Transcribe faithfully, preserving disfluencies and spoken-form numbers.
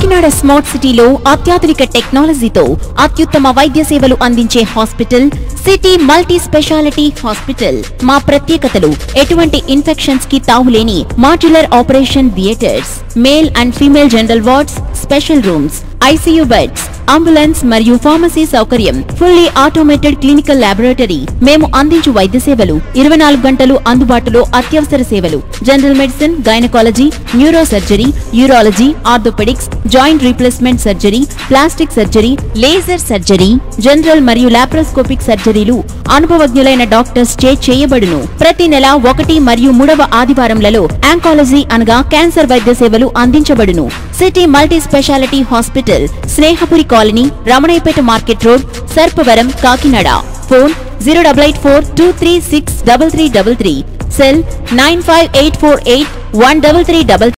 Kakinada smart సిటీలో అత్యాధునిక టెక్నాలజీతో అత్యుత్తమ వైద్య సేవలు అందించే hospital city multi speciality hospital. మా ప్రత్యేకతలు ఎటువంటి ఇన్ఫెక్షన్స్ కి తావులేని modular operation theatres, male and female general wards, special rooms, ICU beds, ambulance మరియు ఫార్మసీ సౌకర్యం, ఫుల్లీ ఆటోమేటెడ్ క్లినికల్ ల్యాబొరేటరీ. మేము అందించు వైద్య సేవలు ఇరవై నాలుగు గంటలు అందుబాటులో. అత్యవసర సేవలు general medicine, gynaecology, neuro surgery, urology, orthopaedics, joint replacement surgery, plastic surgery, laser surgery, general మరియు లాప్రోస్కోపిక్ సర్జరీలు అనుభవజ్ఞులైన డాక్టర్స్ చే చేయబడును. ప్రతి నెల ఒకటి మరియు మూడవ ఆదివారంలలో ఆంకాలజీ అనగా క్యాన్సర్ వైద్య సేవలు అందించబడును. City multi speciality hospital, Snehapuri colony, Ramanayyapeta market road, Sarpavaram, Kakinada. Phone zero double eight four two three six double three double three. Cell nine five eight four eight one double three double